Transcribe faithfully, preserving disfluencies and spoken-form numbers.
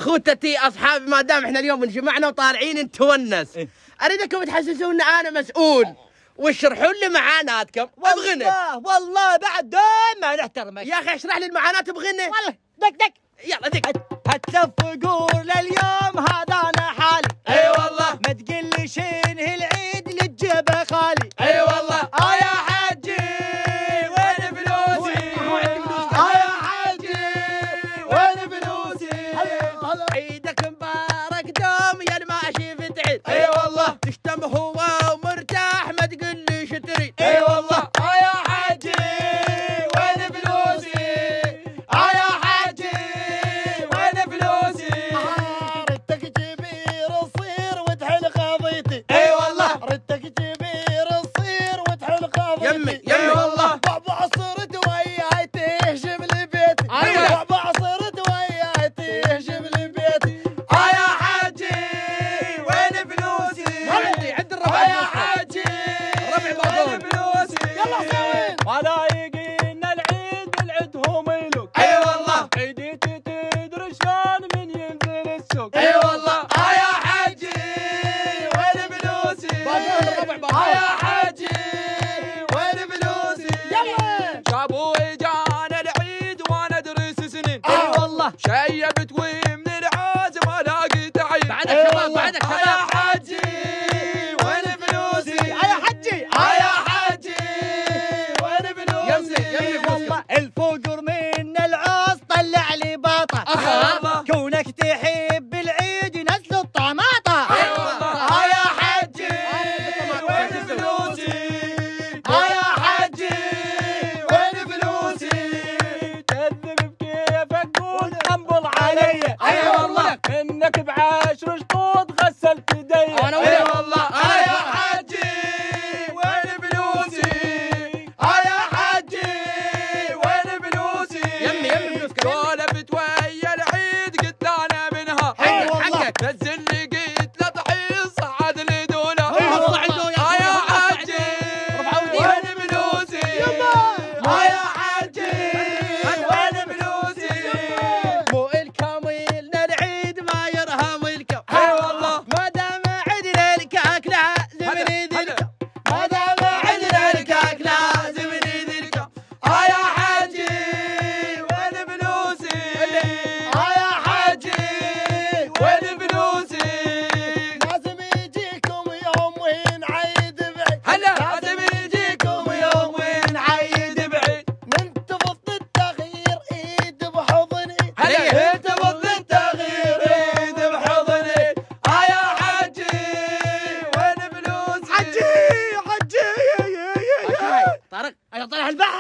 اخوتتي اصحابي، ما دام احنا اليوم انجمعنا وطالعين نتونس، إيه؟ اريدكم تحسسون انا مسؤول واشرحوا لي معاناتكم بغنى. والله والله بعد دام ما نحترمك يا اخي اشرح لي المعاناة بغنى. والله دق دق يلا دق. هتصفقوا لليوم هذا انا حالي. اي والله. ما تقول لي شنه العيد للجبه خالي. اي والله. اه يا حجي وين فلوسي؟ اه يا حجي وين فلوسي؟ عيدك مبارك دوم يا الماشي في العيد. اي والله. تشتم هو ومرتاح ما تقول لي شو تريد. اي والله. اه يا حجي وين فلوسي؟ اه يا حجي وين فلوسي؟ ردك كبير تصير وتحل قضيتي. اي والله. ردك كبير تصير وتحل قضيتي. يمي يمي والله. بعبع صرت وياي تهجم لبيتي. ايوه. بعبع صرت وياي تهجم لبيتي. اه يا حجي وين فلوسي؟ عندي عند الربع. اه يا حجي الربع وين فلوسي؟ يلا سوين. ولا يجينا العيد العدهم يلوك. اي والله. عيدتي تدري شلون من ينزل السوق. اي والله. اه يا حجي وين فلوسي؟ باقون الربع باقون. اه يا حجي وين فلوسي؟ يلا. شابوي جانا العيد وانا ادرس سنين. اي والله. شيبت ومن العازم الاقي تعيين. بعدك شباب بعدك اه شباب. يا حجي وين فلوسي؟ اه يا حجي اه يا حجي وين فلوسي؟ يمي يمي فلوسك. والله الفقر من العوز طلع لي باطا. أها. كونك تحب العيد نزل الطماطة. أي والله. اه يا حجي الطماطة. وين فلوسي؟ اه يا حجي وين فلوسي؟ كذب بكيفك قول انبض علي. أي والله. انك بعشر شطوط غسلت يدي. أنا وياك. اي والله. اه يا حجي وين فلوسي؟ اه يا حجي وين فلوسي؟ يمي يمي فلوسك. سولفت ويا العيد قلت انا منها. أي حقك والله. حقك. نزل لي قلت له طحين صعد لي دونه. أي صعدوا يا اه يا أخوي. حجي رفعوا ايديهم. وين فلوسي؟ اه يا حجي وين فلوسي؟ مو الكامل العيد ما يرهم الكم. اي والله. ما دام عدنا الكاك لازم نذلكم. ما دام عندنا الكاك لازم نذلكم. اه يا حجي وين فلوسي؟ اه يا حجي وين فلوسي؟ لازم يجيكم يوم ونعيد بعيد. هلا. لازم يجيكم يوم ونعيد بعيد. ننتفض التغيير ايد بحضن ايد. هلا. ننتفض التغيير ايد بحضن ايد. اه يا حجي وين فلوسي؟ حجي حجي طارق. ايوه طلع البحر.